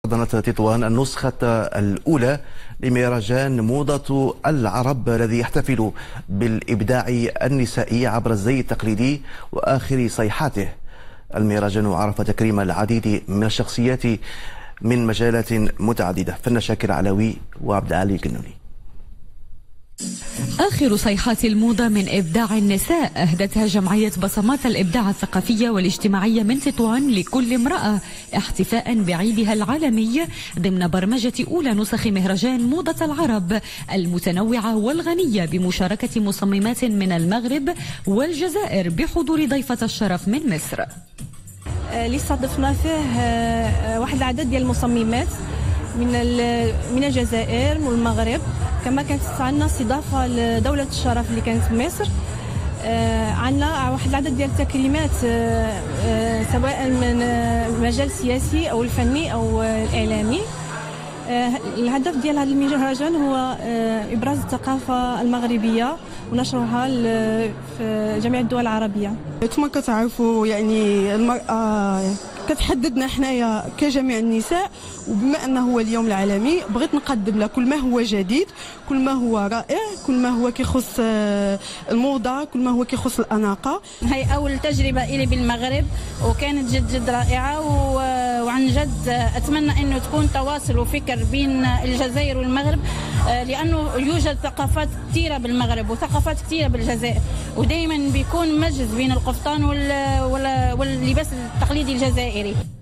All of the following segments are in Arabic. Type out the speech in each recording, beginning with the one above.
حضنت تطوان النسخة الأولى لمهرجان موضة العرب الذي يحتفل بالإبداع النسائي عبر الزي التقليدي وآخر صيحاته. المهرجان عرف تكريم العديد من الشخصيات من مجالات متعددة. فن شاكر علوي وعبد العالي الكنوني. آخر صيحات الموضة من إبداع النساء أهدتها جمعية بصمات الإبداع الثقافية والاجتماعية من تطوان لكل امرأة احتفاء بعيدها العالمي ضمن برمجة أولى نسخ مهرجان موضة العرب المتنوعة والغنية بمشاركة مصممات من المغرب والجزائر بحضور ضيفة الشرف من مصر. اللي استضفنا فيه واحد العدد ديال المصممات من الجزائر والمغرب، كما كانت عندنا استضافه لدوله الشرف اللي كانت في مصر. عندنا واحد العدد ديال التكريمات سواء من المجال السياسي او الفني او الاعلامي. الهدف ديال هذا المهرجان هو ابراز الثقافه المغربيه ونشرها في جميع الدول العربيه. كما كتعرفوا يعني المراه كتحددنا حنايا كجميع النساء، وبما انه هو اليوم العالمي بغيت نقدم لها كل ما هو جديد، كل ما هو رائع، كل ما هو كيخص الموضه، كل ما هو كيخص الاناقه. هي اول تجربه لي بالمغرب وكانت جد رائعه، وعن جد اتمنى انه تكون تواصل وفكر بين الجزائر والمغرب، لانه يوجد ثقافات كثيره بالمغرب وثقافات كثيره بالجزائر، ودائما بيكون مجلس بين القفطان واللباس التقليدي الجزائري.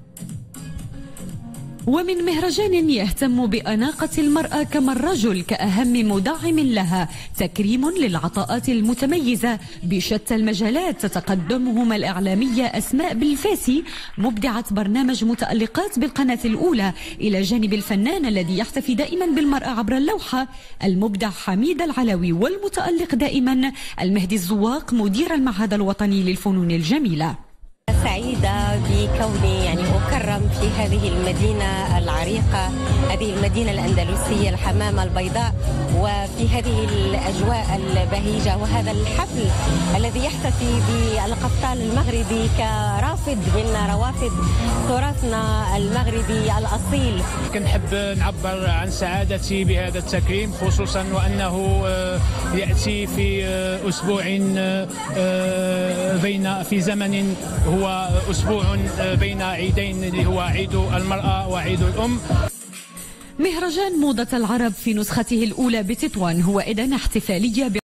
ومن مهرجان يهتم بأناقة المرأة كما الرجل كأهم مدعم لها، تكريم للعطاءات المتميزة بشتى المجالات تتقدمهما الإعلامية أسماء بالفاسي مبدعة برنامج متألقات بالقناة الأولى، إلى جانب الفنان الذي يحتفي دائما بالمرأة عبر اللوحة المبدع حميد العلوي، والمتألق دائما المهدي الزواق مدير المعهد الوطني للفنون الجميلة. سعيدة بكوني أكرم في هذه المدينة العريقة، هذه المدينة الأندلسية الحمامة البيضاء، وفي هذه الأجواء البهيجة وهذا الحفل الذي يحتفي بالقفطان المغربي كرافد من روافد تراثنا المغربي الأصيل. كنحب نعبر عن سعادتي بهذا التكريم، خصوصا وأنه يأتي في أسبوع في زمن هو أسبوع بين عيدين، اللي هو عيد المرأة وعيد الأم. مهرجان موضة العرب في نسخته الأولى بتطوان هو إذن احتفالية